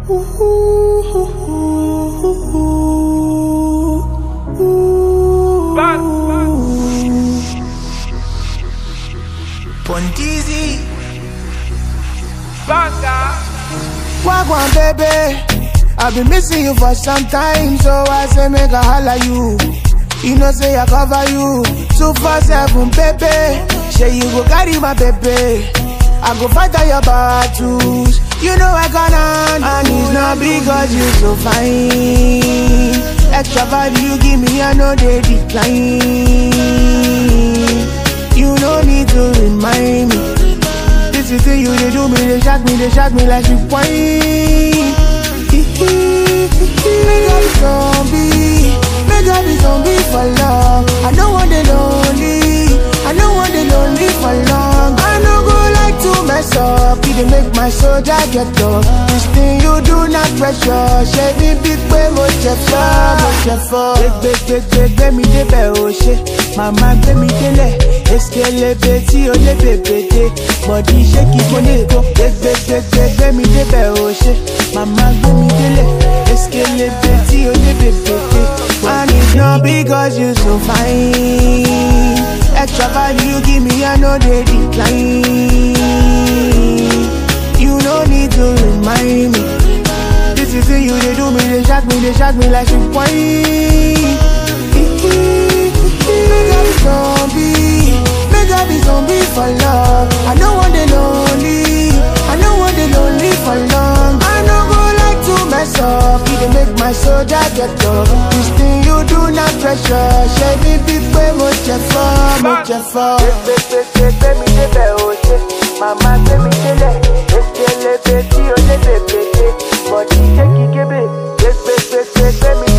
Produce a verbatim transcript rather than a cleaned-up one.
Pontizi Banga Wagwan baby, I've been missing you for some time, so I say make a holla you. You know say I cover you two four seven baby. Say you go carry my baby, I go fight all your battles. You know I gonna, and it's not because you so fine. Extra value you give me, I know they decline. You no need to remind me. This is the you, they do me, they shock me, they shock me like you whine. Make up zombie, make up the zombie for love. I don't want the lonely, I don't want the lonely for long. I no go like to mess up, it dey make my soldier get up. This thing you do not pressure, shave me big way, most chef, most chef. Big, big, big, big, big, me de be oh shit. Mama gbé mi délẹ̀, eskelebe tí o lè bèbèdè. Body shake it mo lè go, gbé, gbé, gbé, gbé, gbé mi débẹ̀ oh shit. Mama gbé mi délẹ̀, eskelebe tí o lè bèbèdè. And it's not because you so fine. Extra value you give me, I know they decline. You no need to remind me. This is it, you they do me, they shock me, they shock me like you whine. Make up the zombie, make up the zombie for love. I don't want the lonely, I don't want the lonely for long. I don't go like to mess up, it dey make my soldier get up. This thing you do not pressure, shave me big way, mo chefa, mo chefa. Gbé mi débẹ̀ o ṣe, mama gbé mi délẹ̀, eskelebe tí o lè bèbèdè. Body shake it, gbé, gbé, gbé, gbé, gbé mi